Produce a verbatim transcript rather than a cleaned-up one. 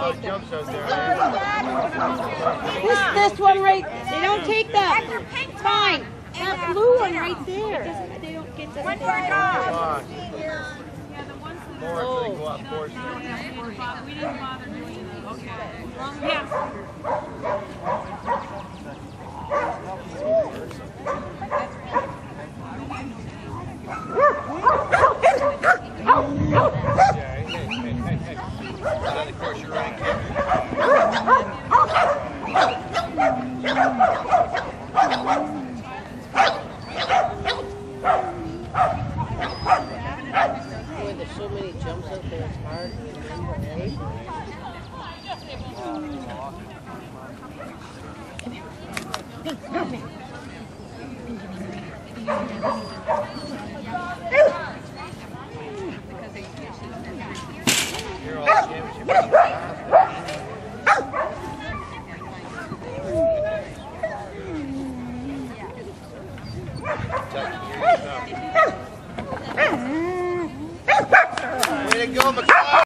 take them. This, this one right, they don't take them. It's fine. That blue one right there. It doesn't, they don't get the one more dog. More actually go up four. We didn't bother doing that. Okay. Yeah. Of course, you're right. Boy, there's so many jumps out there, it's hard to remember, right? Come here. Come here. You're all championship. Way to go, McCall!